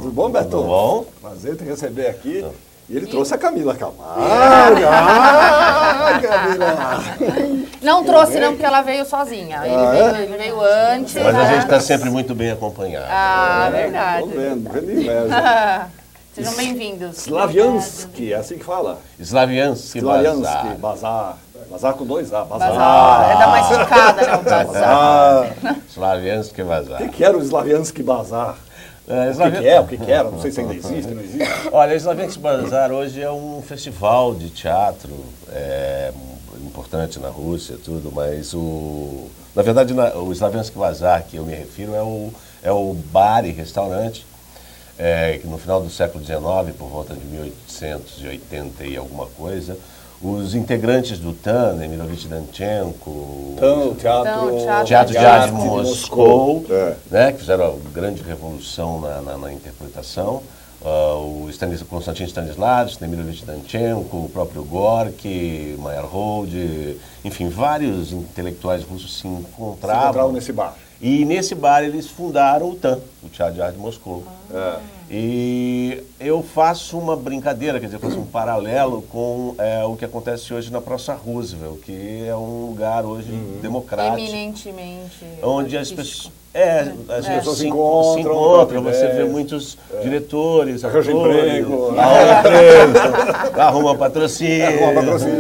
Tudo bom, Beto? Tudo bom? Prazer te receber aqui. E ele trouxe a Camila Camargo. Camila! Não trouxe não, porque ela veio sozinha. Ele veio antes. Mas a gente está sempre muito bem acompanhado. Ah, verdade. Tô vendo inveja. Sejam bem-vindos. Slaviansky, é assim que fala? Slaviansky Bazar. Bazar com 2 A. Bazar. É dar uma esticada, né? O bazar. Slaviansky O Bazar. que era o Slaviansky Bazar? O que era? Não sei se ainda existe, não existe. Olha, o Slaviansky Bazar hoje é um festival de teatro importante na Rússia e tudo, mas na verdade o Slaviansky Bazar que eu me refiro é o bar e restaurante que no final do século XIX, por volta de 1880 e alguma coisa, os integrantes do TAN, Emirovich Danchenko, Teatro de Arte de Moscou, né, que fizeram a grande revolução na interpretação, o Konstantin Stanislavski, Emirovich Danchenko, o próprio Gorky, Meyerhold, enfim, vários intelectuais russos se encontravam nesse bar. E nesse bar eles fundaram o TAN, o Teatro de Arte de Moscou. E eu faço uma brincadeira, quer dizer, eu faço um paralelo com o que acontece hoje na Praça Roosevelt, que é um lugar hoje democrático. Eminentemente. Onde as pessoas se encontram, você vê muitos diretores, arranja emprego, arruma patrocínio,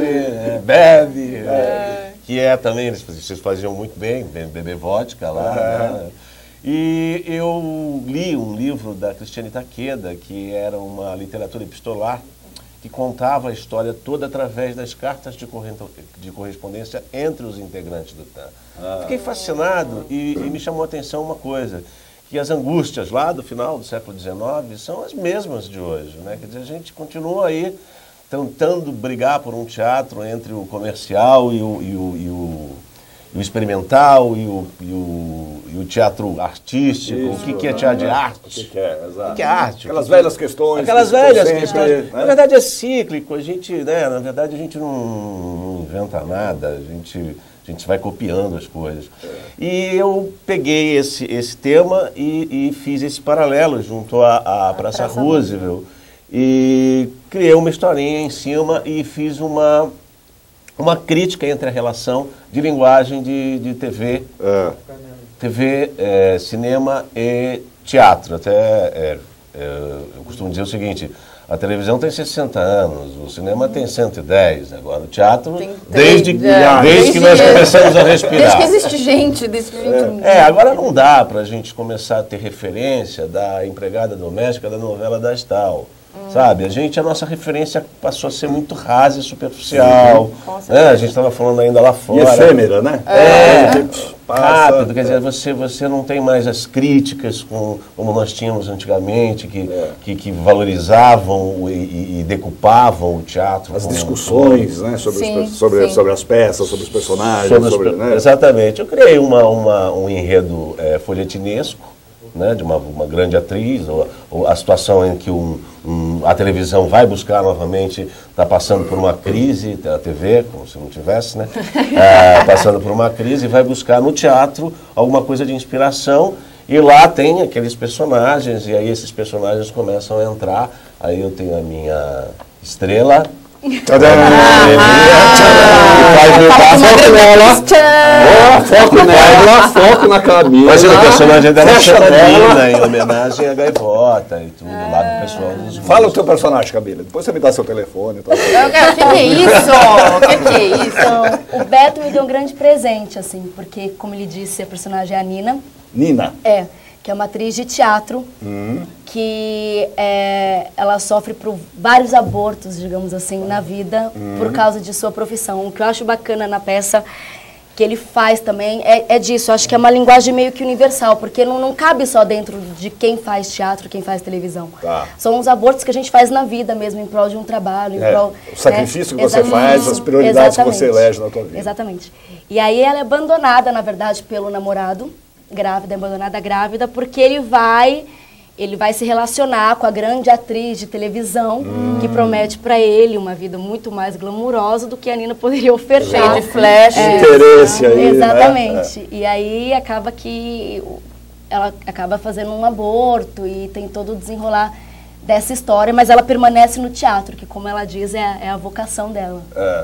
bebe. Que também, vocês faziam muito bem, beber vodka lá. Né? E eu li um livro da Cristiane Takeda, que era uma literatura epistolar, que contava a história toda através das cartas de correspondência entre os integrantes do TAN. Fiquei fascinado e me chamou a atenção uma coisa, que as angústias lá do final do século XIX são as mesmas de hoje. Né? Quer dizer, a gente continua aí tentando brigar por um teatro entre o comercial e o experimental e o teatro artístico. Isso, o que é teatro de arte? O que é, exato. O que é arte? Aquelas velhas questões. Aquelas velhas sempre, questões. né? Na verdade é cíclico, a gente, né, na verdade a gente não inventa nada, a gente vai copiando as coisas. E eu peguei esse tema e fiz esse paralelo junto à Praça Roosevelt. E criei uma historinha em cima e fiz uma crítica entre a relação de linguagem de TV, cinema e teatro. Até eu costumo dizer o seguinte, a televisão tem 60 anos, o cinema tem 110, agora o teatro, desde que nós começamos a respirar. Desde que existe gente. Agora não dá para a gente começar a ter referência da empregada doméstica da novela das tal. Sabe, a nossa referência passou a ser muito rasa e superficial. A gente estava falando ainda lá fora. E efêmera, né? Rápido, quer dizer, você não tem mais as críticas como nós tínhamos antigamente, que valorizavam e decupavam o teatro. As discussões, né, sobre as peças, sobre os personagens. Né? Exatamente. Eu criei um enredo folhetinesco, né, de uma grande atriz, ou a situação em que a televisão vai buscar novamente, está passando por uma crise, a TV, como se não tivesse, né, passando por uma crise, e vai buscar no teatro alguma coisa de inspiração, e lá tem aqueles personagens, e aí esses personagens começam a entrar, aí eu tenho a minha estrela, foco na Camila. Mas o personagem dela é Xanadina, em homenagem à Gaivota e tudo, lá do pessoal dos russos. Fala o teu personagem, Camila. Depois você me dá seu telefone. Tá? O que é isso? O que é isso? O Beto me deu um grande presente, assim, porque, como ele disse, a personagem é a Nina. Nina? Que é uma atriz de teatro, que ela sofre por vários abortos, digamos assim, na vida, por causa de sua profissão. O que eu acho bacana na peça, que ele faz também, é disso. Eu acho que é uma linguagem meio que universal, porque não cabe só dentro de quem faz teatro, quem faz televisão. São os abortos que a gente faz na vida mesmo, em prol de um trabalho, em prol... O sacrifício que você faz, as prioridades que você elege na tua vida. Exatamente. E aí ela é abandonada, na verdade, pelo namorado, abandonada grávida, porque ele vai se relacionar com a grande atriz de televisão que promete para ele uma vida muito mais glamurosa do que a Nina poderia oferecer. Cheio de flash. Interesse aí, exatamente. Né? E aí acaba que ela acaba fazendo um aborto e tem todo o desenrolar dessa história, mas ela permanece no teatro, que como ela diz, é a vocação dela.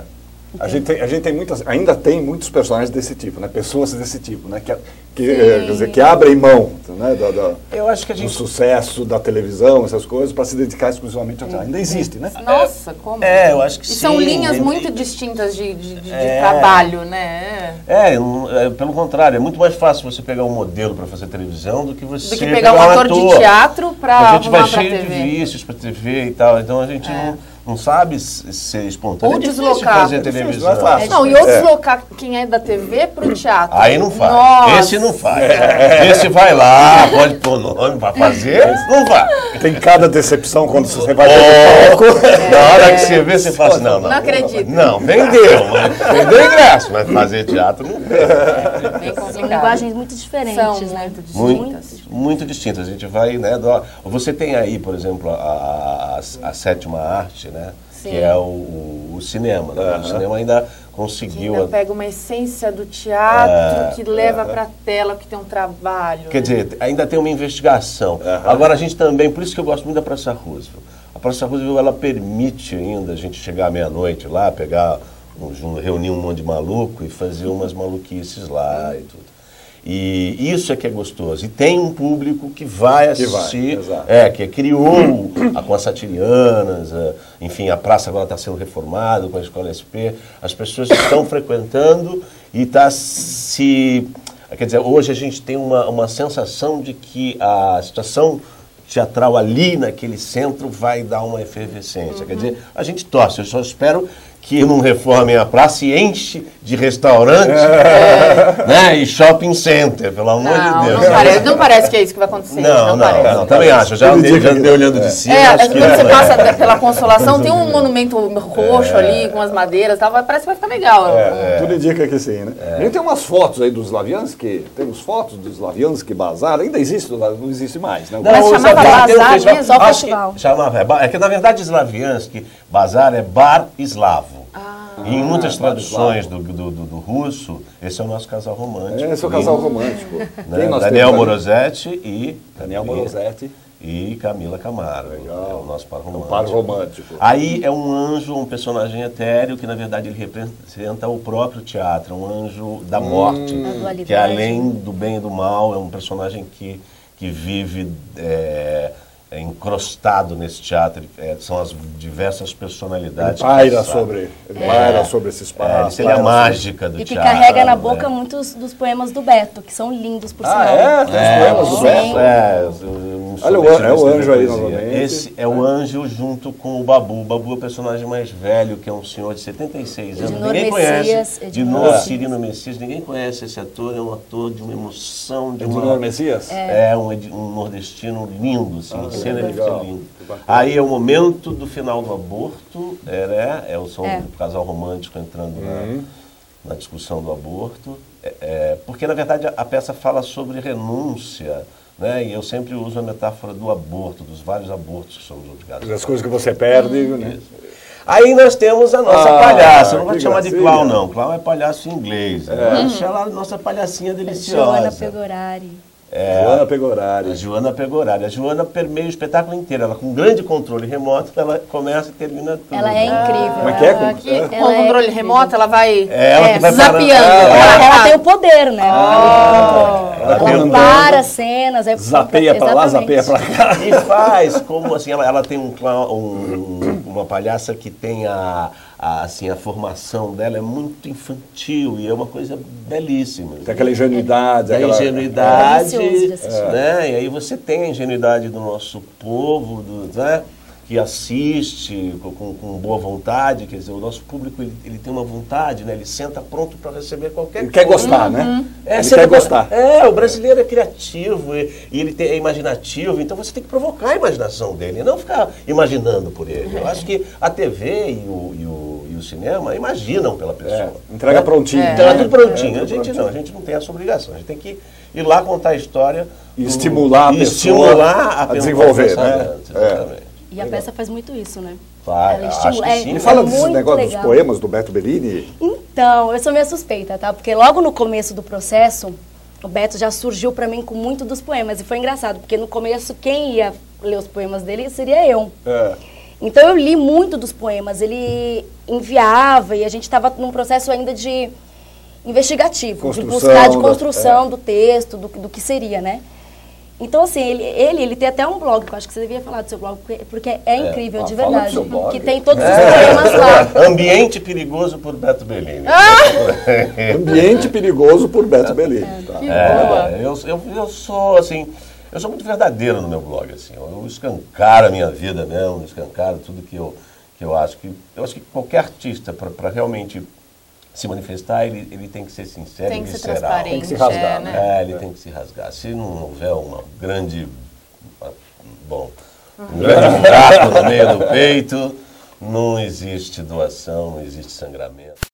A gente tem ainda tem muitos personagens desse tipo, né? Pessoas desse tipo, né? Quer dizer, que abrem mão, né? Eu acho que do sucesso da televisão, essas coisas, para se dedicar exclusivamente ao teatro. Ainda existe, né? Nossa, como? Eu acho que sim. E são linhas muito distintas de trabalho, né? Pelo contrário, é muito mais fácil você pegar um modelo para fazer televisão do que você pegar um ator de teatro para a gente vai arrumar pra cheio TV. de vícios para TV e tal, então a gente não sabe ser espontâneo. Ou é difícil deslocar. fazer televisão. Não é fácil. Não, e ou deslocar quem é da TV pro teatro. Aí não faz. Nossa. Esse não faz. Esse vai lá, pode pôr nome para fazer, não vai. Tem cada decepção quando você vai ver o palco. Na hora que você vê, você fala assim, não acredito. Não, vendeu ingresso, mas fazer teatro não vem. Bem complicado. São linguagens muito diferentes, São né? muito distintas. Muito distintas. A gente vai, né? Você tem aí, por exemplo, a sétima arte, né? Sim. Que é o cinema. Né? O cinema ainda conseguiu. Ainda pega uma essência do teatro que leva para a tela, que tem um trabalho. Quer dizer, ainda tem uma investigação. Agora a gente também, por isso que eu gosto muito da Praça Roosevelt. A Praça Roosevelt, ela permite ainda a gente chegar à meia-noite lá, reunir um monte de maluco e fazer umas maluquices lá e tudo. E isso é que é gostoso. E tem um público que vai assistir, que criou com as satirianas, enfim, a praça agora está sendo reformada com a Escola SP. As pessoas estão frequentando e está se... Quer dizer, hoje a gente tem uma sensação de que a situação teatral ali naquele centro vai dar uma efervescência. Quer dizer, a gente torce, eu só espero que não reformem a praça e enche de restaurante né, e shopping center, pelo amor de Deus. Não parece que é isso que vai acontecer. Não, também acho. Já andei olhando de cima. Quando você passa pela Consolação, tem um monumento roxo ali, com as madeiras, parece que vai ficar legal. Tudo indica que sim, né? A gente tem umas fotos aí dos Slaviansky, temos fotos dos Slaviansky Bazar, ainda existe, não existe mais, né? Mas chamava Bazar mesmo, só o festival. É que na verdade Slaviansky Bazar é bar eslavo. E em muitas traduções do russo, esse é o nosso casal romântico. Esse é o casal romântico. Né? Daniel Morosetti e Camila Camargo. Legal. É o nosso par romântico. Par romântico. Aí é um anjo, um personagem etéreo, que na verdade ele representa o próprio teatro, um anjo da morte, que além do bem e do mal, é um personagem que vive encrostado nesse teatro. São as diversas personalidades. Ele paira sobre esse espaço. Ele é a mágica do teatro. E que carrega na boca muitos dos poemas do Beto, que são lindos, por sinal. Tem os poemas do Beto? Olha, o anjo aí novamente. Esse é o anjo junto com o Babu. O Babu é o personagem mais velho, que é um senhor de 76 anos. Ninguém conhece. Ednor Cirino Messias. Ninguém conhece esse ator. É um ator de uma emoção. Ednor Messias? É um nordestino lindo, assim. Cena ele fica lindo. Aí é o momento do final do aborto. O casal romântico entrando na discussão do aborto. Porque, na verdade, a peça fala sobre renúncia. Né? E eu sempre uso a metáfora do aborto, dos vários abortos que somos obrigados. Das coisas que você perde, né? Aí nós temos a nossa palhaça. Eu não vou te chamar de clown, não. Clown é palhaço em inglês. Ela é a nossa palhacinha deliciosa. Joana Pegorari. Joana Pegorari. A Joana Pegorari. A Joana permeia o espetáculo inteiro. Ela, com grande controle remoto, ela começa e termina tudo. Ela é incrível. Como é que é? Com o controle remoto, ela vai zapeando. Ela tem o poder, né? Ela para cenas. Zapeia pra lá, zapeia pra cá. E faz como, assim, ela tem uma palhaça que tem a formação dela é muito infantil e é uma coisa belíssima. Tem aquela ingenuidade. Né? E aí você tem a ingenuidade do nosso povo, né? Que assiste com boa vontade, quer dizer, o nosso público ele tem uma vontade, né? Ele senta pronto para receber qualquer coisa. Ele quer gostar, né? Ele quer gostar. O brasileiro é criativo e ele é imaginativo, então você tem que provocar a imaginação dele, e não ficar imaginando por ele. Eu acho que a TV e o cinema imaginam pela pessoa. Entrega prontinho. Entrega tudo prontinho. A gente não tem essa obrigação, a gente tem que ir lá contar a história. E estimular a pessoa a desenvolver, né? Exatamente. E a peça faz muito isso, né? E fala desses negócios dos poemas do Beto Bellini? Então, eu sou meio suspeita, tá? Porque logo no começo do processo, o Beto já surgiu para mim com muito dos poemas. E foi engraçado, porque no começo quem ia ler os poemas dele seria eu. Então eu li muito dos poemas, ele enviava e a gente estava num processo ainda de investigativo, de buscar, de construção do texto, do que seria, né? Então, assim, ele tem até um blog, que eu acho que você devia falar do seu blog, porque é incrível, de verdade. Que tem todos os poemas lá. Ambiente Perigoso por Beto Bellini. Ambiente Perigoso por Beto Bellini. Eu sou, assim, eu sou muito verdadeiro no meu blog, assim. Eu escancaro a minha vida mesmo, escancaro tudo que eu acho que... Eu acho que qualquer artista, para realmente se manifestar, ele tem que ser sincero, tem que e ser visceral. transparente, tem que se rasgar, né? Ele tem que se rasgar. Se não houver um grande buraco no meio do peito, não existe doação, não existe sangramento.